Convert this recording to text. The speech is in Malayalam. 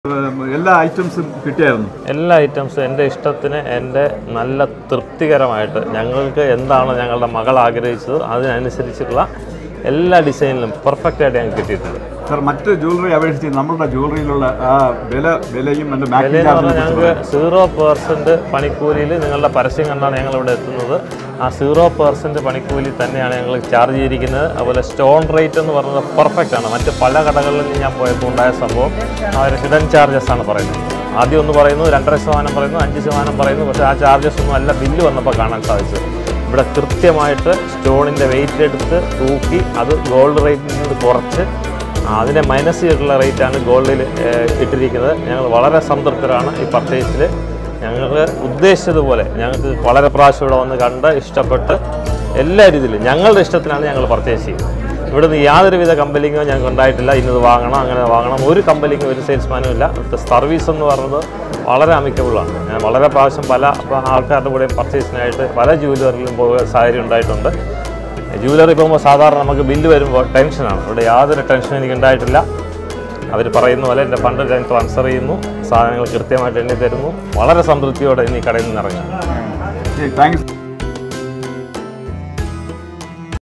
എല്ലാ ഐറ്റംസും കിട്ടിയായിരുന്നു. എല്ലാ ഐറ്റംസും എൻ്റെ ഇഷ്ടത്തിന് എൻ്റെ നല്ല തൃപ്തികരമായിട്ട് ഞങ്ങൾക്ക് എന്താണോ ഞങ്ങളുടെ മകൾ ആഗ്രഹിച്ചത് അതിനനുസരിച്ചുള്ള എല്ലാ ഡിസൈനിലും പെർഫെക്റ്റ് ആയിട്ട് ഞങ്ങൾക്ക് കിട്ടിയിട്ടുണ്ട്. സാർ, മറ്റ് ജ്വല്ലറി അപേക്ഷിച്ച് നമ്മളുടെ ജ്വല്ലറിയിലുള്ള ആ വിലയും വിലയെന്ന് പറഞ്ഞാൽ ഞങ്ങൾക്ക് 0% പണിക്കൂലിയിൽ നിങ്ങളുടെ പരസ്യം കണ്ടാണ് ഞങ്ങളിവിടെ എത്തുന്നത്. ആ 0% പണിക്കൂലി തന്നെയാണ് ഞങ്ങൾ ചാർജ് ചെയ്തിരിക്കുന്നത്. അതുപോലെ സ്റ്റോൺ റേറ്റ് എന്ന് പറയുന്നത് പെർഫെക്റ്റ് ആണ്. മറ്റ് പല കടകളിലും ഞാൻ പോയപ്പോൾ ഉണ്ടായ സംഭവം അവർ ഹിഡൻ ചാർജസ് ആണ് പറയുന്നത്. ആദ്യം ഒന്ന് പറയുന്നു, 2.5% പറയുന്നു, 5% പറയുന്നു. പക്ഷേ ആ ചാർജസ് ഒന്നും അല്ല ബില്ല് വന്നപ്പോൾ കാണാൻ സാധിച്ചത്. ഇവിടെ കൃത്യമായിട്ട് സ്റ്റോണിൻ്റെ വെയിറ്റ് എടുത്ത് തൂക്കി അത് ഗോൾഡ് റേറ്റിൽ നിന്ന് കുറച്ച് അതിനെ മൈനസ് ചെയ്തിട്ടുള്ള റേറ്റാണ് ഗോൾഡിൽ ഇട്ടിരിക്കുന്നത്. ഞങ്ങൾ വളരെ സംതൃപ്തരാണ് ഈ പർച്ചേസിൽ. ഞങ്ങൾക്ക് ഉദ്ദേശിച്ചതുപോലെ ഞങ്ങൾക്ക് വളരെ പ്രാവശ്യം ഇവിടെ വന്ന് കണ്ട് ഇഷ്ടപ്പെട്ട് എല്ലാ രീതിയിലും ഞങ്ങളുടെ ഇഷ്ടത്തിനാണ് ഞങ്ങൾ പർച്ചേസ് ചെയ്യുന്നത്. ഇവിടുന്ന് യാതൊരുവിധ കമ്പലിങ്ങോ ഞങ്ങൾക്ക് ഉണ്ടായിട്ടില്ല. ഇന്നത് വാങ്ങണം അങ്ങനെ വാങ്ങണം, ഒരു കമ്പലിങ്ങോ ഒരു സെയിൽസ്മാനും ഇല്ല. ഇവിടുത്തെ സർവീസ് എന്ന് പറയുന്നത് വളരെ അമിക്കബിളാണ്. ഞാൻ വളരെ പ്രാവശ്യം പല ആൾക്കാരുടെ കൂടെ പർച്ചേസിനായിട്ട് പല ജ്വല്ലറിയിലും പോകുന്ന സാഹചര്യം ഉണ്ടായിട്ടുണ്ട്. ജ്വല്ലറി പോകുമ്പോൾ സാധാരണ നമുക്ക് ബില്ല് വരുമ്പോൾ ടെൻഷനാണ്. ഇവിടെ യാതൊരു ടെൻഷനും എനിക്ക് ഉണ്ടായിട്ടില്ല. അവർ പറയുന്ന പോലെ എൻ്റെ ഫണ്ട് ഞാൻ ട്രാൻസ്ഫർ ചെയ്യുന്നു, സാധനങ്ങൾ കൃത്യമായിട്ട് എണ്ണി തരുന്നു. വളരെ സംതൃപ്തിയോടെ ഇനി കടയിൽ നിന്ന് ഇറങ്ങി. താങ്ക്സ്.